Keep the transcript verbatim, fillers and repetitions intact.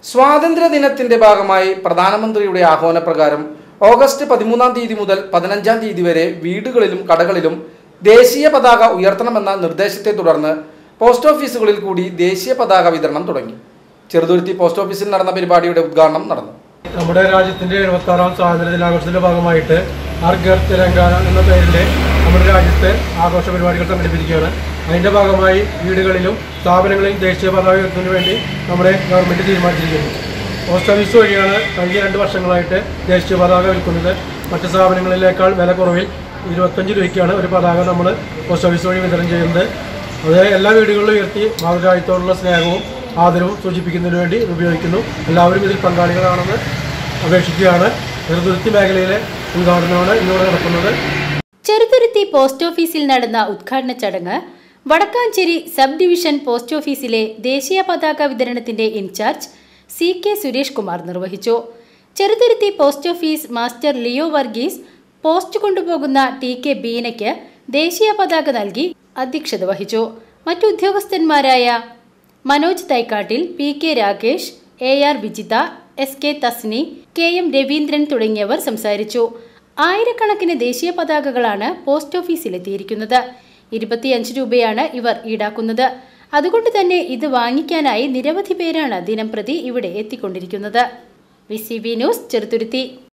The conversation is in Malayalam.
സ്വാതന്ത്ര്യദിനത്തിന്റെ ഭാഗമായി പ്രധാനമന്ത്രിയുടെ ആഹ്വാനപ്രകാരം ഓഗസ്റ്റ് പതിമൂന്നാം തീയതി മുതൽ പതിനഞ്ചാം തീയതി വരെ വീടുകളിലും കടകളിലും ദേശീയ പതാക ഉയർത്തണമെന്ന നിർദ്ദേശത്തെ തുടർന്ന് പോസ്റ്റ് ഓഫീസുകളിൽ കൂടി ദേശീയ പതാക വിതരണം തുടങ്ങി. ചെറുതുരുത്തി പോസ്റ്റ് ഓഫീസിൽ നടന്ന പരിപാടിയുടെ ഉദ്ഘാടനം നടന്നു. നമ്മുടെ രാജ്യത്തിന്റെ എഴുപത്താറാം സ്വാതന്ത്ര്യ ദിനാഘോഷത്തിന്റെ ഭാഗമായിട്ട് ഹർ ഘർ തെലങ്കാന എന്ന പേരിൽ നമ്മുടെ രാജ്യത്ത് ആഘോഷ പരിപാടികൾ സംഘടിപ്പിക്കുകയാണ്. അതിന്റെ ഭാഗമായി വീടുകളിലും സ്ഥാപനങ്ങളിലും ദേശീയ പതാക ഉയർത്തുന്നതിന് വേണ്ടി നമ്മുടെ ഗവൺമെന്റ് തീരുമാനിച്ചിരിക്കുന്നു. പോസ്റ്റ് ഓഫീസ് വഴിയാണ് കഴിഞ്ഞ രണ്ട് വർഷങ്ങളായിട്ട് ദേശീയ പതാക വിൽക്കുന്നത്. മറ്റ് സ്ഥാപനങ്ങളിലേക്കാൾ വില കുറവിൽ ഇരുപത്തഞ്ച് രൂപയ്ക്കാണ് ഒരു പതാക നമ്മൾ പോസ്റ്റ് ഓഫീസ് വഴി വിതരണം ചെയ്യുന്നത്. അത് എല്ലാ വീടുകളിലും ഉയർത്തി മാതൃരാജ്യത്തോടുള്ള സ്നേഹവും ആദരവും സൂചിപ്പിക്കുന്നതിന് വേണ്ടി ഉപയോഗിക്കുന്നു. എല്ലാവരും ഇതിൽ പങ്കാളികളാണെന്ന് അപേക്ഷിക്കുകയാണ്. ചെറുതുരുത്തി മേഖലയിലെ ഉദ്ഘാടനമാണ് ഇന്നിവിടെ നടക്കുന്നത്. ചെറുതുരുത്തി പോസ്റ്റ് ഓഫീസിൽ നടന്ന ഉദ്ഘാടന ചടങ്ങ് വടക്കാഞ്ചേരി സബ് ഡിവിഷൻ പോസ്റ്റ് ഓഫീസിലെ ദേശീയ പതാക വിതരണത്തിന്റെ incharge C K Suresh Kumar നിർവഹിച്ചു. Cheruthuruthy post office master Leo Varghese post കൊണ്ടുപോകുന്ന ടി കെ ബീനയ്ക്ക് ദേശീയ പതാക നൽകി അധ്യക്ഷത വഹിച്ചു. മറ്റു ഉദ്യോഗസ്ഥന്മാരായ Manoj Thaikkattil, P K Rakesh, A R Vijitha, S K Thasni, K M Raveendran തുടങ്ങിയവർ സംസാരിച്ചു. ആയിരക്കണക്കിന് ദേശീയ പതാകകളാണ് പോസ്റ്റ് ഓഫീസിലെത്തിയിരിക്കുന്നത്. ഇരുപത്തിയഞ്ച് രൂപയാണ് ഇവർ ഈടാക്കുന്നത്. അതുകൊണ്ട് തന്നെ ഇത് വാങ്ങിക്കാനായി നിരവധി പേരാണ് ദിനംപ്രതി ഇവിടെ എത്തിക്കൊണ്ടിരിക്കുന്നത്. V C B news, Cheruthuruthy.